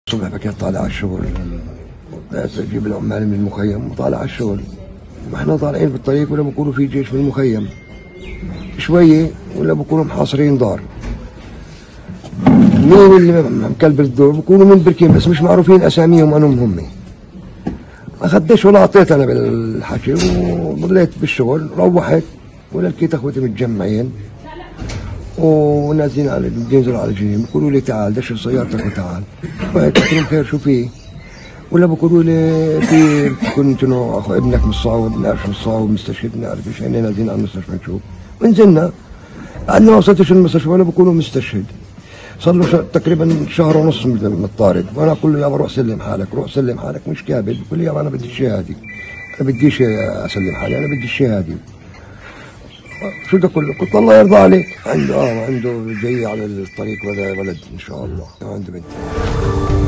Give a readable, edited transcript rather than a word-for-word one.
الصبح بكيت طالع على الشغل، اجيب العمال من المخيم وطالع على الشغل. ما احنا طالعين في الطريق ولا بكونوا في جيش من المخيم شويه ولا بكونوا محاصرين دار. مين اللي مكلب الدور؟ بكونوا منبركين بس مش معروفين اساميهم انهم هم. ما خديش ولا اعطيت انا بالحكي وضليت بالشغل. روحت ولقيت اخوتي متجمعين ونازلين على بينزلوا على الجنين بيقولوا لي تعال دش سيارتك وتعال. قلت لهم خير شو فيه؟ ولا بيقولوا لي في كنت اخو ابنك مصاب، بنعرف مصاب مستشفى بنعرف ايش، يعني نازلين على المستشفى نشوف. ونزلنا بعدنا ما وصلتش المستشفى ولا بيقولوا مستشهد. صار له تقريبا شهر ونص متطارد، وانا اقول له يابا روح سلم حالك، روح سلم حالك مش كابد. بيقول لي يابا انا بدي الشهاده، انا بديش اسلم حالي، انا بدي الشهاده. شو ده كله؟ قلت الله يرضى عليك. عنده عنده جاي على الطريق ولد ان شاء الله، عنده بنت.